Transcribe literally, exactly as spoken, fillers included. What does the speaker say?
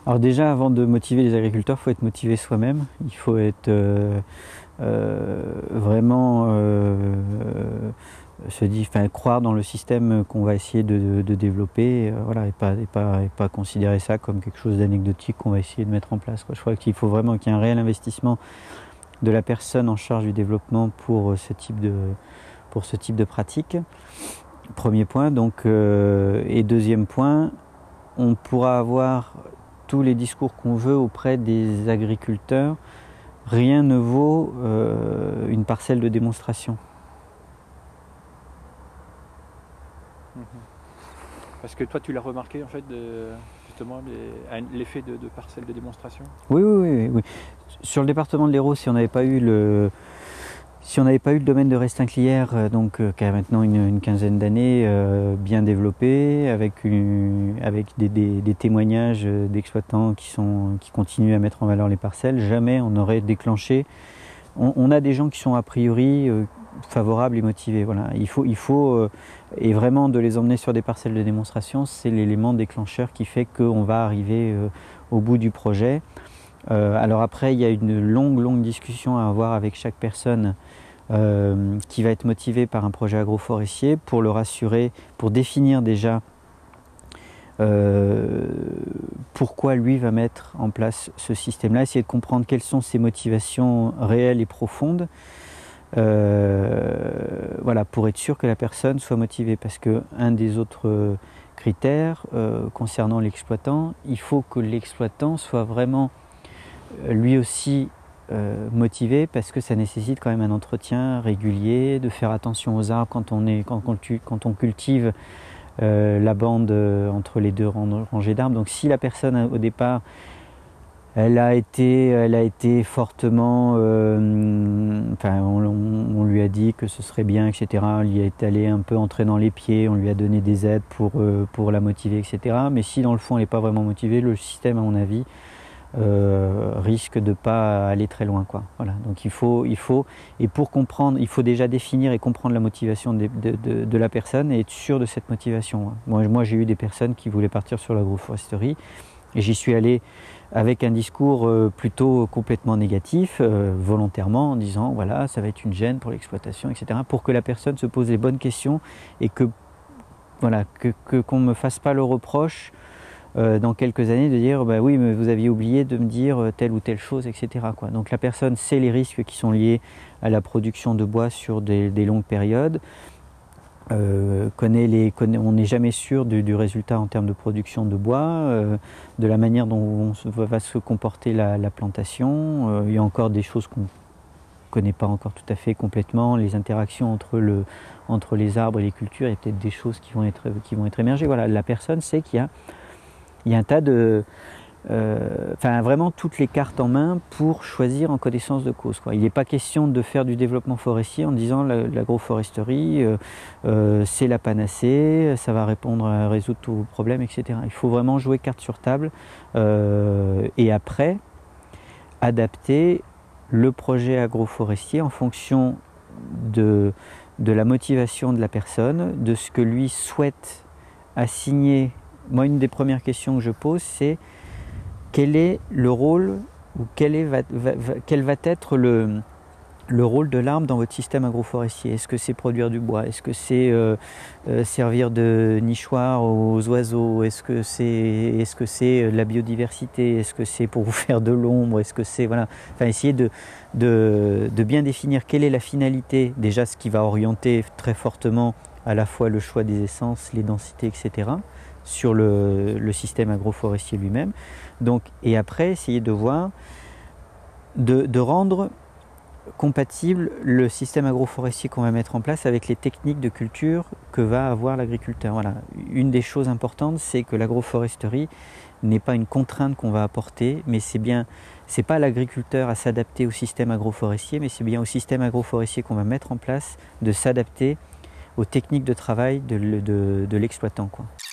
Alors déjà, avant de motiver les agriculteurs, il faut être motivé soi-même. Il faut être euh, euh, vraiment euh, se dire, enfin, croire dans le système qu'on va essayer de, de développer, euh, voilà, et pas, et, pas, et pas considérer ça comme quelque chose d'anecdotique qu'on va essayer de mettre en place, quoi. Je crois qu'il faut vraiment qu'il y ait un réel investissement de la personne en charge du développement pour ce type de, pour ce type de pratique. Premier point. Donc, euh, et deuxième point, on pourra avoir tous les discours qu'on veut auprès des agriculteurs. Rien ne vaut euh, une parcelle de démonstration. Mmh. Parce que toi, tu l'as remarqué en fait, de, justement, l'effet de, de parcelle de démonstration. Oui, oui, oui, oui. Sur le département de l'Hérault, si on n'avait pas eu le, si on n'avait pas eu le domaine de Restinclière, donc euh, qui a maintenant une, une quinzaine d'années, euh, bien développé, avec, une, avec des, des, des témoignages d'exploitants qui sont, qui continuent à mettre en valeur les parcelles, jamais on aurait déclenché. On, on a des gens qui sont a priori euh, favorables et motivés. Voilà. Il faut, il faut euh, et vraiment de les emmener sur des parcelles de démonstration, c'est l'élément déclencheur qui fait qu'on va arriver euh, au bout du projet. Euh, alors après, il y a une longue, longue discussion à avoir avec chaque personne euh, qui va être motivée par un projet agroforestier pour le rassurer, pour définir déjà euh, pourquoi lui va mettre en place ce système-là, essayer de comprendre quelles sont ses motivations réelles et profondes, euh, voilà, pour être sûr que la personne soit motivée. Parce que un des autres critères euh, concernant l'exploitant, il faut que l'exploitant soit vraiment lui aussi euh, motivé, parce que ça nécessite quand même un entretien régulier, de faire attention aux arbres quand on, est, quand, quand on cultive euh, la bande euh, entre les deux rangées d'arbres. Donc si la personne au départ elle a été, elle a été fortement, euh, enfin on, on, on lui a dit que ce serait bien, et cetera. On lui est allé un peu entrer dans les pieds, on lui a donné des aides pour, euh, pour la motiver, et cetera. Mais si dans le fond elle n'est pas vraiment motivée, le système à mon avis Euh, risque de ne pas aller très loin, quoi. Voilà. Donc il faut, il faut, et pour comprendre, il faut déjà définir et comprendre la motivation de, de, de, de la personne et être sûr de cette motivation. Moi, moi j'ai eu des personnes qui voulaient partir sur l'agroforesterie et j'y suis allé avec un discours euh, plutôt complètement négatif, euh, volontairement, en disant voilà, ça va être une gêne pour l'exploitation, et cetera. Pour que la personne se pose les bonnes questions et que, voilà, que, que, qu'on ne me fasse pas le reproche Euh, dans quelques années de dire bah oui mais vous aviez oublié de me dire telle ou telle chose, et cetera quoi. Donc la personne sait les risques qui sont liés à la production de bois sur des, des longues périodes, euh, connaît les, connaît, on n'est jamais sûr du, du résultat en termes de production de bois, euh, de la manière dont on se, va se comporter la, la plantation. Euh, il y a encore des choses qu'on ne connaît pas encore tout à fait complètement, les interactions entre, le, entre les arbres et les cultures, il y a peut-être des choses qui vont être, qui vont être émergées. Voilà, la personne sait qu'il y a Il y a un tas de... Euh, enfin, vraiment toutes les cartes en main pour choisir en connaissance de cause, quoi. Il n'est pas question de faire du développement forestier en disant l'agroforesterie, euh, euh, c'est la panacée, ça va répondre à résoudre tous vos problèmes, et cetera. Il faut vraiment jouer carte sur table euh, et après adapter le projet agroforestier en fonction de, de la motivation de la personne, de ce que lui souhaite assigner. Moi, une des premières questions que je pose, c'est quel est le rôle ou quel, est, va, va, va, quel va être le, le rôle de l'arbre dans votre système agroforestier? Est-ce que c'est produire du bois? Est-ce que c'est euh, euh, servir de nichoir aux oiseaux? Est-ce que c'est est-ce que c'est la biodiversité? Est-ce que c'est pour vous faire de l'ombre? Est-ce que c'est voilà, enfin essayer de, de, de bien définir quelle est la finalité, déjà ce qui va orienter très fortement à la fois le choix des essences, les densités, et cetera sur le, le système agroforestier lui-même. Donc, et après, essayer de voir, de, de rendre compatible le système agroforestier qu'on va mettre en place avec les techniques de culture que va avoir l'agriculteur. Voilà. Une des choses importantes, c'est que l'agroforesterie n'est pas une contrainte qu'on va apporter, mais c'est bien, c'est pas l'agriculteur à s'adapter au système agroforestier, mais c'est bien au système agroforestier qu'on va mettre en place de s'adapter aux techniques de travail de, de, de l'exploitant, quoi.